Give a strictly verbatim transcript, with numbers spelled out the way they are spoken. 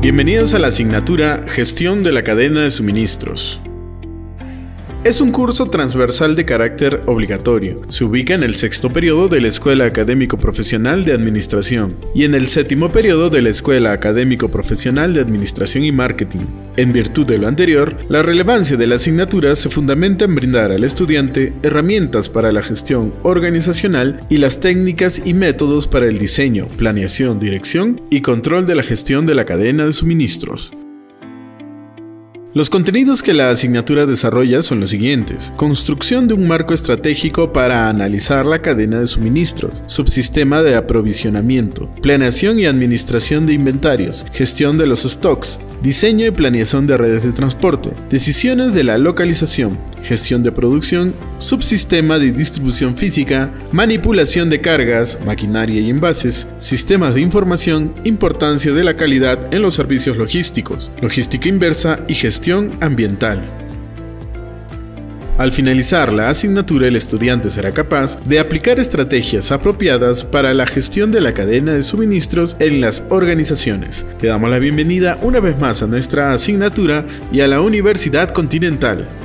Bienvenidos a la asignatura Gestión de la cadena de suministros. Es un curso transversal de carácter obligatorio. Se ubica en el sexto periodo de la Escuela Académico Profesional de Administración y en el séptimo periodo de la Escuela Académico Profesional de Administración y Marketing. En virtud de lo anterior, la relevancia de la asignatura se fundamenta en brindar al estudiante herramientas para la gestión organizacional y las técnicas y métodos para el diseño, planeación, dirección y control de la gestión de la cadena de suministros. Los contenidos que la asignatura desarrolla son los siguientes: construcción de un marco estratégico para analizar la cadena de suministros, subsistema de aprovisionamiento, planeación y administración de inventarios, gestión de los stocks, diseño y planeación de redes de transporte, decisiones de la localización, gestión de producción, subsistema de distribución física, manipulación de cargas, maquinaria y envases, sistemas de información, importancia de la calidad en los servicios logísticos, logística inversa y gestión ambiental. Al finalizar la asignatura, el estudiante será capaz de aplicar estrategias apropiadas para la gestión de la cadena de suministros en las organizaciones. Te damos la bienvenida una vez más a nuestra asignatura y a la Universidad Continental.